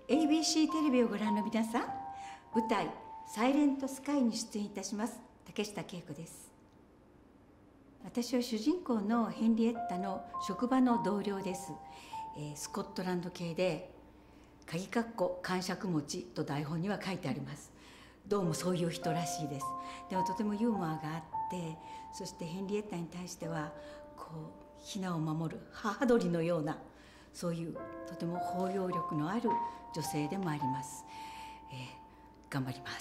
ABC テレビをご覧の皆さん、舞台「サイレントスカイ」に出演いたします竹下恵子です。私は主人公のヘンリエッタの職場の同僚です。スコットランド系で鍵括弧感触持ちと台本には書いてあります。どうもそういう人らしいです。でもとてもユーモアがあって、そしてヘンリエッタに対してはこうヒナを守る母鳥のような、そういうとても包容力のある女性でもあります。頑張ります。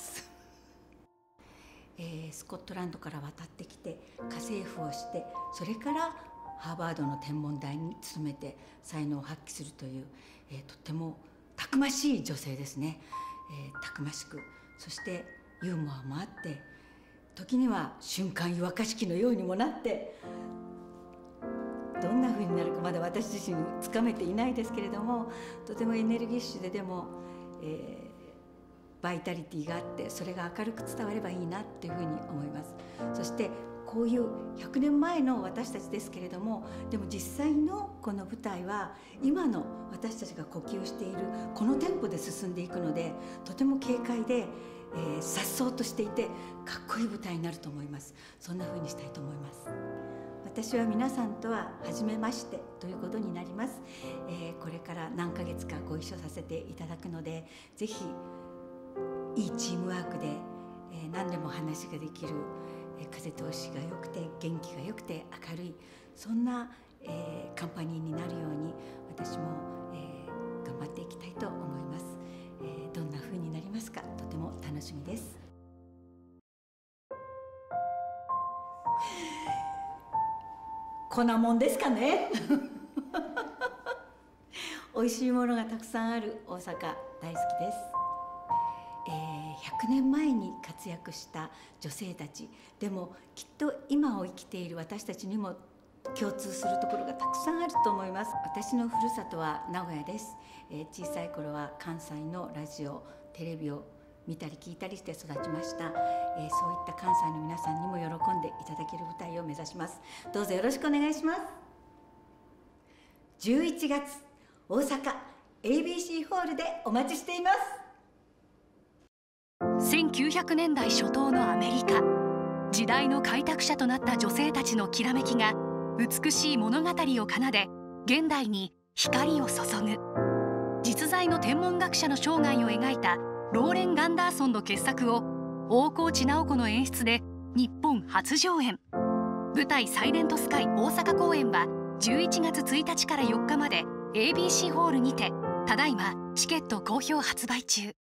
スコットランドから渡ってきて家政婦をして、それからハーバードの天文台に勤めて才能を発揮するという、とってもたくましい女性ですね。たくましく、そしてユーモアもあって、時には瞬間湯沸かし器のようにもなって、どんな風になるかまだ私自身つかめていないですけれども、とてもエネルギッシュで、でも、バイタリティがあって、それが明るく伝わればいいなっていうふうに思います。そしてこういう100年前の私たちですけれども、でも実際のこの舞台は今の私たちが呼吸しているこのテンポで進んでいくので、とても軽快で颯爽としていてかっこいい舞台になると思います。そんな風にしたいと思います。私は皆さんとは初めましてということになります。これから何ヶ月かご一緒させていただくので、ぜひいいチームワークで、何でも話ができる、風通しが良くて元気が良くて明るい、そんな、カンパニーになるように私も、頑張っていきたいと思います。どんな風になりますか、とても楽しみです。こんなもんですかね。美味しいものがたくさんある大阪、大好きです。100年前に活躍した女性たち、でもきっと今を生きている私たちにも共通するところがたくさんあると思います。私のふるさとは名古屋です。小さい頃は関西のラジオ、テレビを見たり聞いたりして育ちました。そういった関西の皆さんにも喜んでいただける舞台を目指します。どうぞよろしくお願いします。11月大阪 ABC ホールでお待ちしています。 1900年代初頭のアメリカ、時代の開拓者となった女性たちのきらめきが美しい物語を奏で、現代に光を注ぐ。実在の天文学者の生涯を描いたローレン・ガンダーソンの傑作を大河内直子の演出で日本初上演。舞台「サイレントスカイ」大阪公演は11月1日から4日まで ABC ホールにて、ただいまチケット好評発売中。